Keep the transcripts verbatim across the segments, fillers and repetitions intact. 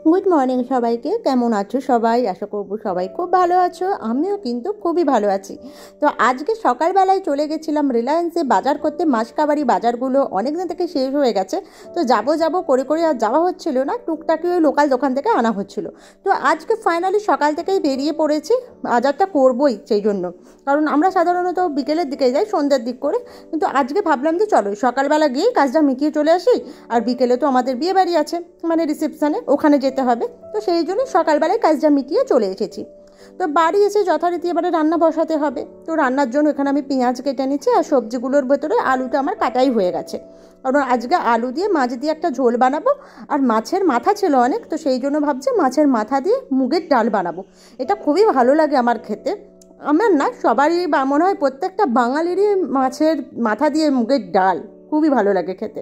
Good morning সবাইকে। কেমন আছো সবাই? আশা করব সবাই খুব ভালো আছো, আমিও কিন্তু খুবই ভালো আছি। তো আজকে সকালবেলায় চলে গেছিলাম রিলায়েন্সে বাজার করতে। মাসকাবারি বাজারগুলো অনেক দিন থেকে শেষ হয়ে গেছে, তো যাবো যাবো করে করে আর যাওয়া হচ্ছিল না, টুকটাকি ওই লোকাল দোকান থেকে আনা হচ্ছিল। তো আজকে ফাইনালি সকাল থেকেই বেরিয়ে পড়েছি, বাজারটা করবোই সেই জন্য, কারণ আমরা সাধারণত বিকেলের দিকে যাই, সন্ধ্যের দিক করে। কিন্তু আজকে ভাবলাম যে চলো সকালবেলা গিয়ে কাজটা মিটিয়ে চলে আসি, আর বিকেলে তো আমাদের বিয়ে বাড়ি আছে, মানে রিসেপশানে, ওখানে যেতে হবে। তো সেই জন্য সকালবেলায় কাজটা মিটিয়ে চলে এসেছি। তো বাড়ি এসে যথারীতি এবারে রান্না বসাতে হবে। তো রান্নার জন্য এখানে আমি পেঁয়াজ কেটে নিচ্ছি, আর সবজিগুলোর ভেতরে আলুটা আমার কাটাই হয়ে গেছে, কারণ আজকে আলু দিয়ে মাছ দিয়ে একটা ঝোল বানাবো। আর মাছের মাথা ছিল অনেক, তো সেই জন্য ভাবছি মাছের মাথা দিয়ে মুগের ডাল বানাবো। এটা খুবই ভালো লাগে আমার খেতে, আমার না সবারই মনে হয় প্রত্যেকটা বাঙালিরই মাছের মাথা দিয়ে মুগের ডাল খুবই ভালো লাগে খেতে।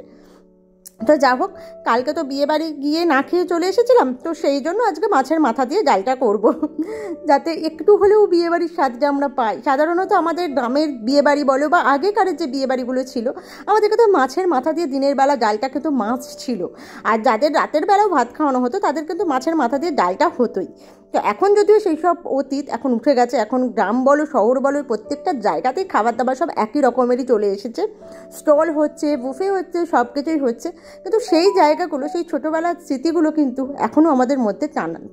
তো যা হোক, কালকে তো বিয়েবাড়ি গিয়ে না খেয়ে চলে এসেছিলাম, তো সেই জন্য আজকে মাছের মাথা দিয়ে ডালটা করব, যাতে একটু হলেও বিয়েবাড়ির স্বাদটা আমরা পাই। সাধারণত আমাদের গ্রামের বিয়েবাড়ি বলো বা আগেকারের যে বিয়েবাড়িগুলো ছিল, আমাদেরকে তো মাছের মাথা দিয়ে দিনের বেলা ডালটা কিন্তু মাছ ছিল, আর যাদের রাতের বেলাও ভাত খাওয়ানো হতো তাদের কিন্তু মাছের মাথা দিয়ে ডালটা হতোই। তো এখন যদিও সেই সব অতীত এখন উঠে গেছে, এখন গ্রাম বলো শহর বলো প্রত্যেকটা জায়গাতেই খাবার দাবার সব একই রকমেরই চলে এসেছে, স্টল হচ্ছে, বুফে হচ্ছে, সব কিছুই হচ্ছে। কিন্তু সেই জায়গাগুলো, সেই ছোটোবেলার স্মৃতিগুলো কিন্তু এখনও আমাদের মধ্যে টানান।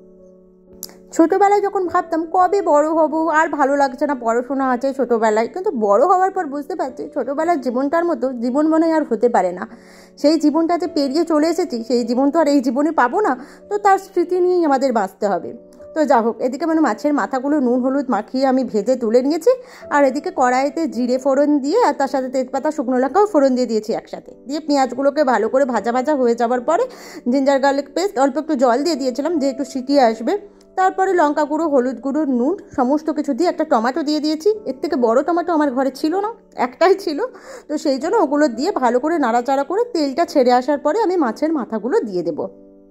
ছোটোবেলায় যখন ভাবতাম কবে বড় হব, আর ভালো লাগছে না, পড়াশোনা আছে ছোটোবেলায়, কিন্তু বড় হওয়ার পর বুঝতে পারছি ছোটোবেলার জীবনটার মতো জীবন মনে হয় আর হতে পারে না। সেই জীবনটাতে পেরিয়ে চলে এসেছি, সেই জীবন তো আর এই জীবনে পাবো না, তো তার স্মৃতি নিয়েই আমাদের বাঁচতে হবে। তো যা হোক, এদিকে মানে মাছের মাথাগুলো নুন হলুদ মাখিয়ে আমি ভেজে তুলে নিয়েছি, আর এদিকে কড়াইতে জিরে ফোড়ন দিয়ে আর তার সাথে তেজপাতা শুকনো লঙ্কাও ফোড়ন দিয়ে দিয়েছি একসাথে, দিয়ে পেঁয়াজগুলোকে ভালো করে ভাজা ভাজা হয়ে যাওয়ার পরে জিঞ্জার গার্লিক পেস্ট, অল্প একটু জল দিয়ে দিয়েছিলাম যে একটু শুকিয়ে আসবে। তারপরে লঙ্কা গুঁড়ো, হলুদ গুঁড়ো, নুন সমস্ত কিছু দিয়ে একটা টমেটো দিয়ে দিয়েছি। এর থেকে বড় টমেটো আমার ঘরে ছিল না, একটাই ছিল, তো সেই জন্য ওগুলো দিয়ে ভালো করে নাড়াচাড়া করে তেলটা ছেড়ে আসার পরে আমি মাছের মাথাগুলো দিয়ে দেবো।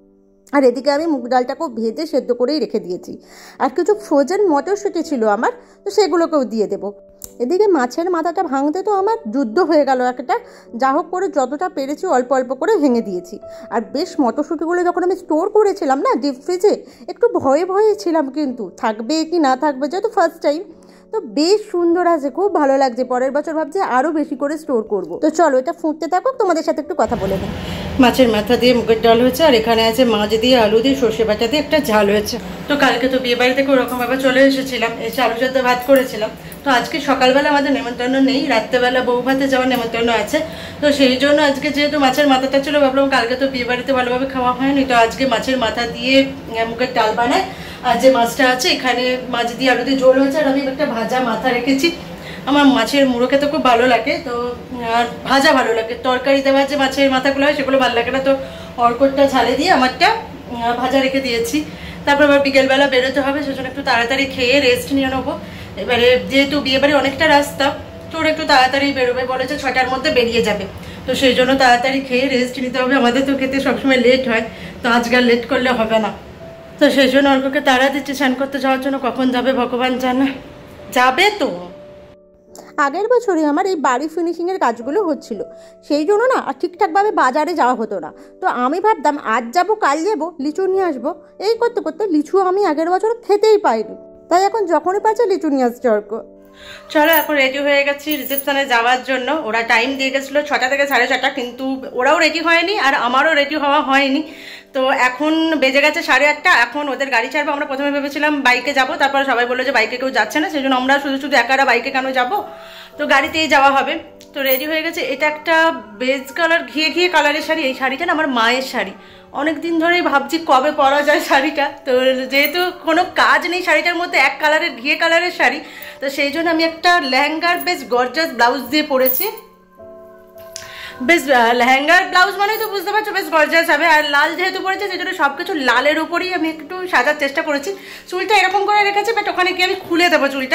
আর এদিকে আমি মুগ ডালটাকেও ভেজে সেদ্ধ করেই রেখে দিয়েছি, আর কিছু ফ্রোজেন মটরশুঁটি ছিল আমার, তো সেগুলোকেও দিয়ে দেবো। এদিকে মাছের মাথাটা ভাঙতে তো আমার যুদ্ধ হয়ে গেল একটা, যা হোক করে যতটা পেরেছি অল্প অল্প করে ভেঙে দিয়েছি। আর বেশ মটরশুঁটিগুলো যখন আমি স্টোর করেছিলাম না ডিপ ফ্রিজে, একটু ভয়ে ভয়ে ছিলাম কিন্তু থাকবে কি না থাকবে, যেহেতু ফার্স্ট টাইম। তো বেশ সুন্দর আছে, খুব ভালো লাগছে, পরের বছর ভাবছি আরও বেশি করে স্টোর করব। তো চলো এটা ফুটতে থাকুক, তোমাদের সাথে একটু কথা বলে নিই। মাছের মাথা দিয়ে মুগের ডাল হয়েছে, আর এখানে আছে মাছ দিয়ে আলু দিয়ে সর্ষে বাটা দিয়ে একটা ঝাল হয়েছে। তো কালকে তো বিয়ে বাড়ি থেকে ওরকমভাবে চলে এসেছিলাম, এসে আলু সেদ্ধ ভাত করেছিলাম। তো আজকে সকালবেলা আমাদের নেমন্তন্ন নেই, রাত্রেবেলা বউ ভাতে যাওয়ার নেমন্তন্ন আছে। তো সেই জন্য আজকে যেহেতু মাছের মাথাটা ছিল, ভাবলাম কালকে তো বিয়ে বাড়িতে ভালোভাবে খাওয়া হয়নি, তো আজকে মাছের মাথা দিয়ে মুগের ডাল বানায়। আর যে মাছটা আছে এখানে মাছ দিয়ে আলু দিয়ে ঝোল হয়েছে, আর আমি একটা ভাজা মাথা রেখেছি। আমার মাছের মুড়ো খেতে খুব ভালো লাগে, তো আর ভাজা ভালো লাগে, তরকারি দেওয়া যে মাছের মাথাগুলো হয় সেগুলো ভালো লাগে না, তো অর্কটটা ঝালে দিয়ে আমারটা ভাজা রেখে দিয়েছি। তারপর আবার বিকেলবেলা বেরোতে হবে, সেজন্য একটু তাড়াতাড়ি খেয়ে রেস্ট নিয়ে নেবো। এবারে যেহেতু বিয়েবাড়ি অনেকটা রাস্তা, তো ওরা একটু তাড়াতাড়ি বেরোবে বলেছে, ছটার মধ্যে বেরিয়ে যাবে, তো সেই জন্য তাড়াতাড়ি খেয়ে রেস্ট নিতে হবে। আমাদের তো খেতে সবসময় লেট হয়, তো আজকে আর লেট করলে হবে না, তো সেই জন্য অর্ককে তাড়া দিচ্ছে স্নান করতে যাওয়ার জন্য। কখন যাবে ভগবান জানে, যাবে তো। আগের বছরই আমার এই বাড়ি ফিনিশিংয়ের কাজগুলো হচ্ছিল, সেই জন্য না আর ঠিকঠাকভাবে বাজারে যাওয়া হতো না। তো আমি ভাবতাম আজ যাবো কাল যাবো লিচু নিয়ে আসবো, এই করতে করতে লিচু আমি আগের বছর খেতেই পাইনি, তাই এখন যখনই পাচ্ছে লিচু নিয়ে আসছে অর্ক। চলো এখন রেডি হয়ে গেছি রিসেপশনে যাওয়ার জন্য। ওরা টাইম দিয়ে গেছিলো ছটা থেকে সাড়ে ছটা, কিন্তু ওরাও রেডি হয়নি আর আমারও রেডি হওয়া হয়নি। তো এখন বেজে গেছে সাড়ে আটটা, এখন ওদের গাড়ি ছাড়বো। আমরা প্রথমে ভেবেছিলাম বাইকে যাব, তারপর সবাই বললো যে বাইকে কেউ যাচ্ছে না, সেই জন্য আমরা শুধু শুধু একারা বাইকে কেন যাবো, তো গাড়িতেই যাওয়া হবে। তো রেডি হয়ে গেছে। এটা একটা বেজ কালার, ঘিয়ে ঘিয়ে কালারের শাড়ি। এই শাড়িটা না আমার মায়ের শাড়ি, অনেক দিন ধরেই ভাবছি কবে পরা যায় শাড়িটা। তো যেহেতু কোনো কাজ নেই শাড়িটার মধ্যে, এক কালারের ঘিয়ে কালারের শাড়ি, তো সেই জন্য আমি একটা লেহেঙ্গার বেশ গর্জাস ব্লাউজ দিয়ে পরেছি। বেশ লেহেঙ্গার ব্লাউজ মানে তো বুঝতে পারছো বেশ গর্জাস হবে। আর লাল যেহেতু পরেছে, সেই জন্য সব কিছু লালের উপরেই আমি একটু সাজার চেষ্টা করেছি। চুলটা এরকম করে রেখেছি, বাট ওখানে গিয়ে আমি খুলে দেবো চুলটা।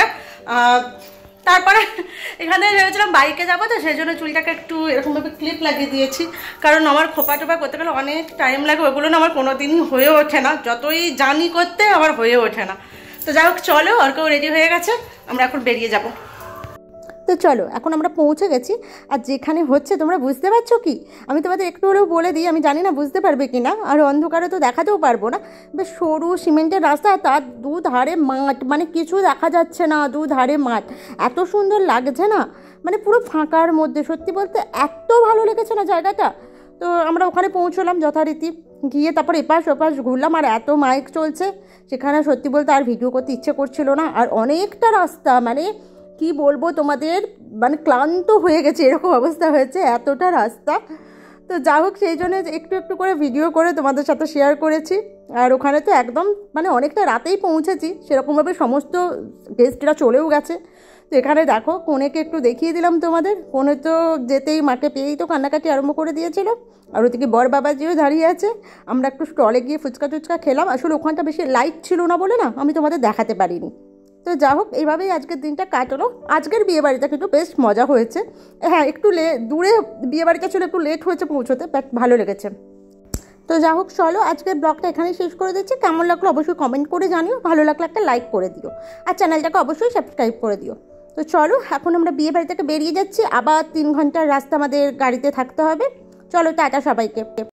তারপরে এখানে ভেবেছিলাম বাইকে যাবো, তো সেই জন্য চুলটাকে একটু এরকমভাবে ক্লিপ লাগিয়ে দিয়েছি, কারণ আমার খোপা টোপা করতে গেলে অনেক টাইম লাগে, ওগুলো না আমার কোনো দিনই হয়ে ওঠে না, যতই জানি করতে আমার হয়ে ওঠে না। তো যাই হোক চলো, আর কেউ রেডি হয়ে গেছে, আমরা এখন বেরিয়ে যাব। তো চলো এখন আমরা পৌঁছে গেছি। আর যেখানে হচ্ছে তোমরা বুঝতে পারছো কি, আমি তোমাদের একটু হলেও বলে দিই, আমি জানি না বুঝতে পারবে কি না, আর অন্ধকারে তো দেখাতেও পারবো না। বেশ সরু সিমেন্টের রাস্তা, তার দু ধারে মাঠ, মানে কিছু দেখা যাচ্ছে না, দু ধারে মাঠ, এত সুন্দর লাগছে না, মানে পুরো ফাঁকার মধ্যে। সত্যি বলতে এত ভালো লেগেছে না জায়গাটা। তো আমরা ওখানে পৌঁছলাম যথারীতি, গিয়ে তারপর এপাশ ওপাশ ঘুরলাম, আর এত মাইক চলছে সেখানে সত্যি বলতে আর ভিডিও করতে ইচ্ছে করছিল না। আর অনেকটা রাস্তা, মানে কি বলবো তোমাদের, মানে ক্লান্ত হয়ে গেছে এরকম অবস্থা হয়েছে, এতটা রাস্তা। তো যা হোক, সেই জন্য একটু একটু করে ভিডিও করে তোমাদের সাথে শেয়ার করেছি। আর ওখানে তো একদম মানে অনেকটা রাতেই পৌঁছেছি, সেরকমভাবে সমস্ত গেস্টরা চলেও গেছে। তো এখানে দেখো কনেকে একটু দেখিয়ে দিলাম তোমাদের। কনে তো যেতেই মাকে পেয়েই তো কান্নাকাটি আরম্ভ করে দিয়েছিল, আর ওদিকে বর বাবাজিও দাঁড়িয়ে আছে। আমরা একটু স্টলে গিয়ে ফুচকা টুচকা খেলাম, আসলে ওখানটা বেশি লাইট ছিল না বলে না আমি তোমাদের দেখাতে পারিনি। তো যা হোক, এইভাবেই আজকের দিনটা কাটলো। আজকের বিয়েবাড়িটা কিন্তু বেশ মজা হয়েছে। হ্যাঁ, একটু লে দূরে বিয়েবাড়িটা ছিল, একটু লেট হয়েছে পৌঁছোতে, বাট ভালো লেগেছে। তো যা হোক, চলো আজকের ব্লগটা এখানেই শেষ করে দিচ্ছি। কেমন লাগলো অবশ্যই কমেন্ট করে জানিও, ভালো লাগলে একটা লাইক করে দিও, আর চ্যানেলটাকে অবশ্যই সাবস্ক্রাইব করে দিও। তো চলো এখন আমরা বিয়ে বাড়ি থেকে বেরিয়ে যাচ্ছি, আবার তিন ঘন্টার রাস্তা আমাদের গাড়িতে থাকতে হবে। চলো টাটা সবাইকে।